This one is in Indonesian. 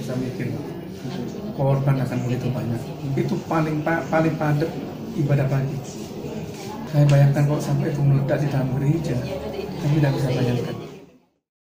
bisa mikir korban akan begitu banyak. Itu paling padat ibadah pagi. Saya bayangkan kalau sampai itu meledak di dalam gereja, kami tidak bisa bayangkan.